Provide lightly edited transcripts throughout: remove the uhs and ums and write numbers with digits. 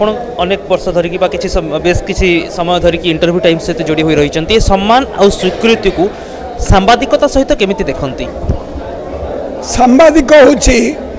आपण अनेक वर्ष धरिकी किसी बेस किसी समय धरिकी इंटरव्यू टाइम सहित जोड़ी होई रही सम्मान और स्वीकृति को सांबादिकता सहित केमिति देखती? सांबादिक होची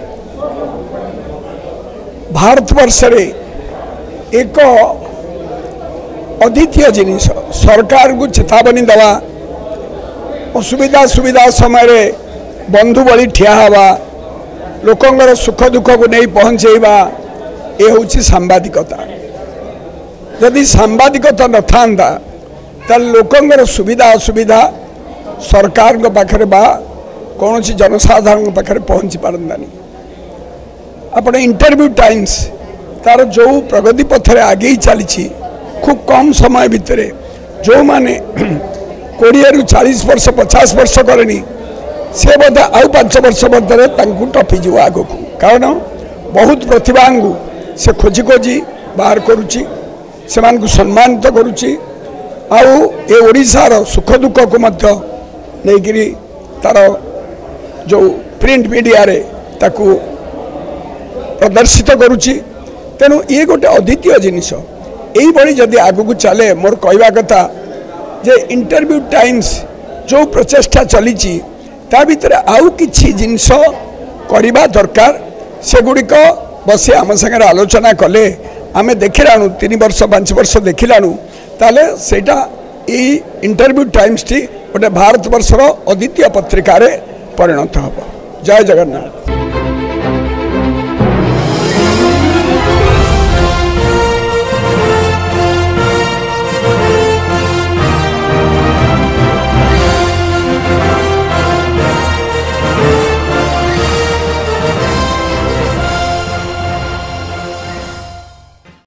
भारतवर्ष रे एक अद्वितीय जिनिस। सरकार को चेतावनी देवा, असुविधा सुविधा समय रे बंधु बड़ी ठिया हवा, लोकंगर सुख दुख को नहीं पहुँचेवा, ये हूँ सांबादिकता। यदि सांबादिकता न था तो लोकंगर सुविधा असुविधा सरकार पाखे बा कौन जनसाधारण पाखे पहुँची पारंतानी। अपने इंटरव्यू टाइम्स तार जो प्रगति पथरे आगे चली खूब कम समय भितर जो माने 20 रु 40 वर्ष 50 वर्ष करनी से बोधे आउ 5 वर्ष मध्य टपीज आग को, कारण बहुत प्रतिभा से खोजी खोजी बाहर करुच्ची, से सम्मानित करुच्ची। आउ ए ओडिशार सुख दुख को मध्य नहीं तार जो प्रिंट मीडिया रे ताकू प्रदर्शित करुच्ची। तेणु ये गोटे अद्वितीय जिनिस। यही बड़ी जदि आगू को चले मोर कहवा कथा जे इंटरव्यू टाइम्स जो प्रचेष्टा चली ता भितर आउ किछि जिनिस करबा दरकार। सेगुड़िक बसी आम सागर आलोचना कले आमे देखिलाणु 3 वर्ष 5 वर्ष देखिलाणु ताले सेटा यही इंटरव्यू टाइम्स टी गोटे भारत वर्षर अद्वितीय पत्रिका रे परिणत हब। जय जगन्नाथ।